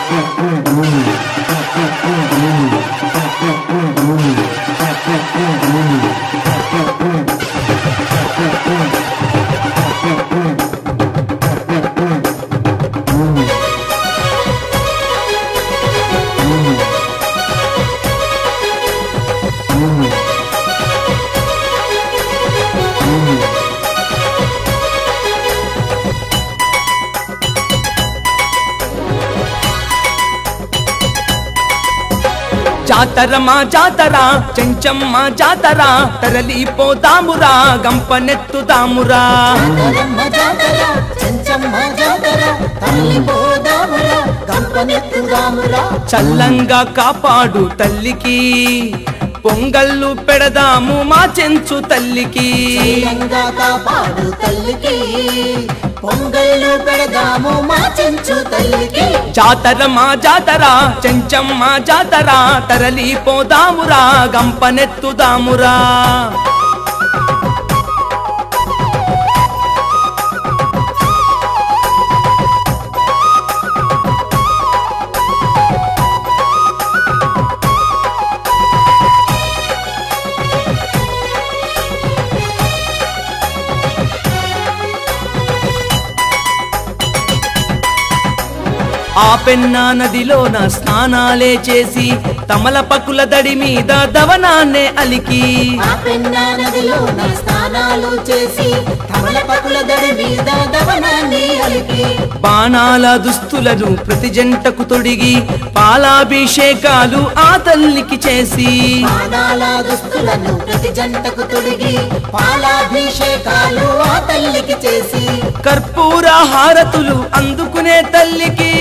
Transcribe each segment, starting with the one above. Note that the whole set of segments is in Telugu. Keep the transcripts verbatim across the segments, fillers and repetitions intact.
జాతర మా జాతర చెంచమ్మ జాతర తరలిపోదామురా గంపనెత్తుదామురా చల్లంగా కాపాడు తల్లికి పొంగళ్ళు పెడదాము మా చెంచు తల్లికి కాపాడు తల్లికి పొంగళ్ళు పెడదాము మా చెంచు తల్లికి జాతర మా జాతర చెంచమ్మ జాతర తరలిపోదామురా గంపనెత్తుదామురా ఆ పెన్నా నదిలోన స్నానాలే చేసి తమలపకుల దడి మీద దవనాన్నే అలికి ఆ పెన్నా నదిలోన స్నానాలు చేసి తమలపకుల దడి మీద దవనాన్ని అలికి బాణాల దుస్తులను ప్రతి జంటకు తొడిగి పాలాభిషేకాలు ఆ తల్లికి చేసి బాణాల దుస్తులను ప్రతి జంటకు తొడిగి పాలాభిషేకాలు ఆ తల్లికి చేసి కర్పూర హారతులు అందుకునే తల్లికి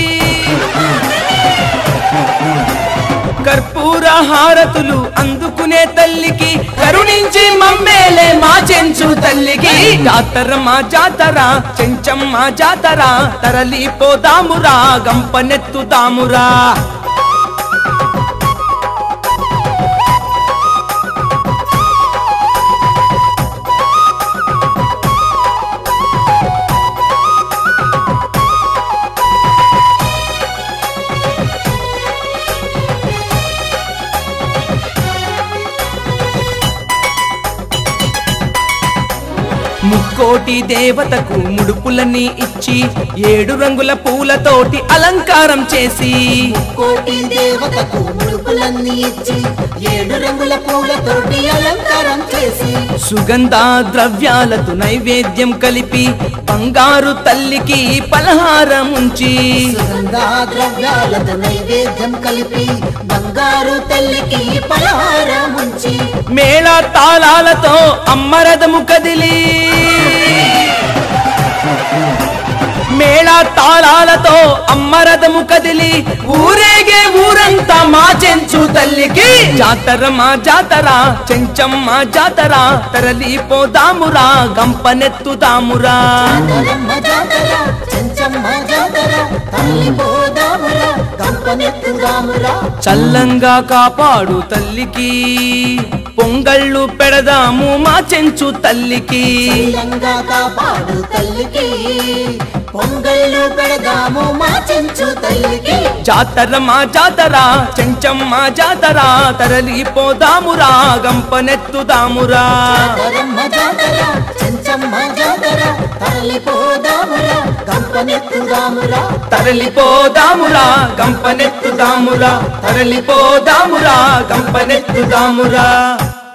కర్పూర హారతులు అందుకునే తల్లికి కరుణించి మమ్మేలే మా చెంచు తల్లికి జాతర మా జాతర చెంచమ్మ జాతర తరలిపోదామురా గంపనెత్తుదామురా ముక్కోటి దేవతకు ముడుపులని ఇచ్చి ఏడు రంగుల పూలతోటి అలంకారం చేసి కోటి దేవతకు ముడుపులన్నీ ఇచ్చి ఏడు రంగుల పూలతోటి అలంకారం చేసి సుగంధ ద్రవ్యాలతో నైవేద్యం కలిపి బంగారు తల్లికి పలహారం ఉంచి సుగంధ ద్రవ్యాలతో నైవేద్యం కలిపి బంగారు తల్లికి పలహారం ఉంచి మేళ తాళాలతో అమ్మరథము కదిలి మేళ తాళాలతో అమ్మరథము కదిలి ఊరేగే ఊరంతా మా చెంచు తల్లికి జాతర మా జాతర చెంచమ్మ జాతర తరలిపోదామురా గంపనెత్తుదామురా చల్లంగా కాపాడు తల్లికి పొంగళ్ళు పెడదాము మా చెంచు తల్లికి కాపాడు తల్లికి పొంగళ్ళు పెడదాము మా చెంచు తల్లికి జాతర మా జాతర చెంచమ్మ జాతర తరలిపోదామురా గంపనెత్తుదామురా చెంచమ్మ జాతర తరలిపోదామురా గంపనెత్తుదామురా తరలిపోదామురా గంపనెత్తుదామురా తరలిపోదామురా గంపనెత్తుదామురా